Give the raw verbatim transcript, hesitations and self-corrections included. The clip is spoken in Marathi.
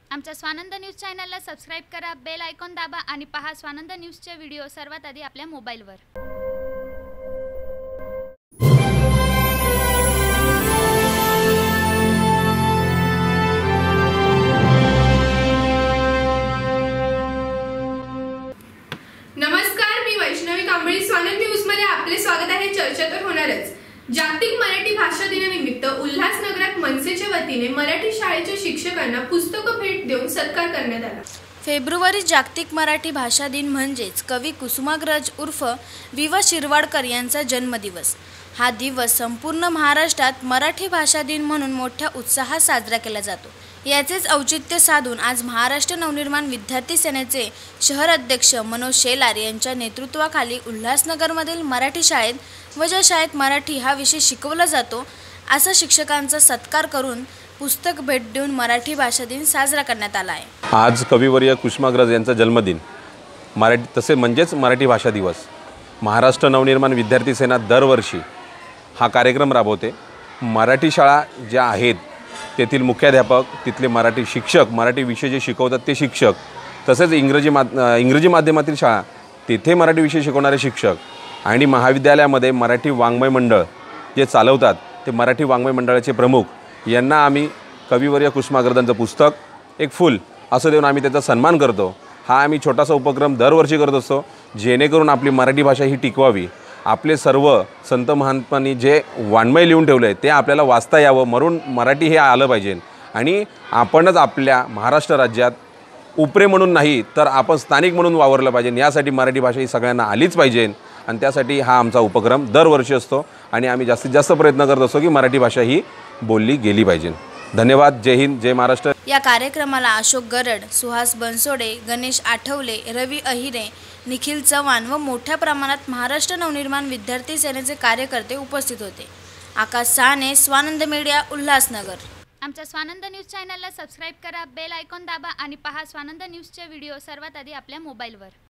आमच्या स्वानंद न्यूज चॅनलला सबस्क्राइब करा, बेल आयकॉन दाबा आणि पहा स्वानंद न्यूजचे व्हिडिओ सर्वात आधी आपल्या मोबाईलवर। नमस्कार, मी वैष्णवी कांबळी। स्वानंद न्यूज मध्ये आपले स्वागत आहे। चर्चा तर होणारच। जागतिक मराठी भाषा दिनानिमित्त उल्हासनगरात मनसेच्या वतीने मराठी शाळेच्या शिक्षकांना पुस्तक भेट देऊन सत्कार करण्यात आला। फेब्रुवारी जागतिक मराठी भाषा दिन म्हणजेच कवी कुसुमाग्रज उर्फ वि वा शिरवाडकर यांचा जन्मदिवस। हा दिवस संपूर्ण महाराष्ट्रात मराठी भाषा दिन म्हणून मोठ्या उत्साहात साजरा केला जातो। याचेच औचित्य साधून आज महाराष्ट्र नवनिर्माण विद्यार्थी सेनेचे शहर अध्यक्ष मनोज शेलार यांच्या नेतृत्वाखाली उल्हासनगरमधील मराठी शाळेत व ज्या शाळेत मराठी हा विषय शिकवला जातो अशा शिक्षकांचा सत्कार करून पुस्तक भेट देऊन मराठी भाषा दिन साजरा करण्यात आला आहे। आज कविवर्य कुसुमाग्रज यांचा जन्मदिन, मराठी तसे म्हणजेच मराठी भाषा दिवस। महाराष्ट्र नवनिर्माण विद्यार्थी सेना दरवर्षी हा कार्यक्रम राबवते। मराठी शाळा ज्या आहेत तेथील मुख्याध्यापक, तिथले मराठी शिक्षक, मराठी विषय जे शिकवतात ते शिक्षक, तसेच इंग्रजी मा इंग्रजी माध्यमातील शाळा तेथे मराठी विषय शिकवणारे शिक्षक आणि महाविद्यालयामध्ये मराठी वाङ्मय मंडळ जे चालवतात ते मराठी वाङ्मय मंडळाचे प्रमुख यांना आम्ही कविवर्य कुसुमाग्रजांचं पुस्तक, एक फूल असं देऊन आम्ही त्याचा सन्मान करतो। हा आम्ही छोटासा उपक्रम दरवर्षी करत असतो, जेणेकरून आपली मराठी भाषा ही टिकवावी। आपले सर्व संत महात्मांनी जे वाङ्मय लिहून ठेवलं आहे ते आपल्याला वाचता यावं म्हणून मराठी हे आलं पाहिजे। आणि आपणच आपल्या महाराष्ट्र राज्यात उपरे म्हणून नाही तर आपण स्थानिक म्हणून वावरलं पाहिजे। यासाठी मराठी भाषा ही सगळ्यांना आलीच पाहिजे आणि त्यासाठी हा आमचा उपक्रम दरवर्षी असतो आणि आम्ही जास्तीत जास्त प्रयत्न करत असतो की मराठी भाषा ही बोलली गेली पाहिजे। धन्यवाद। जय हिंद, जय महाराष्ट्र। या कार्यक्रमाला अशोक गरड, सुहास बनसोडे, गणेश आठवले, रवी अहिरे, निखिल चव्हाण व मोठ्या प्रमाणात महाराष्ट्र नवनिर्माण विद्यार्थी सेनेचे कार्यकर्ते उपस्थित होते। आकाश साने, स्वानंद मीडिया, उल्हासनगर। आमच्या स्वानंद न्यूज चॅनलला सबस्क्राइब करा, बेल आयकॉन दाबा आणि पहा स्वानंद न्यूजचे व्हिडिओ सर्वात आधी आपल्या मोबाईलवर।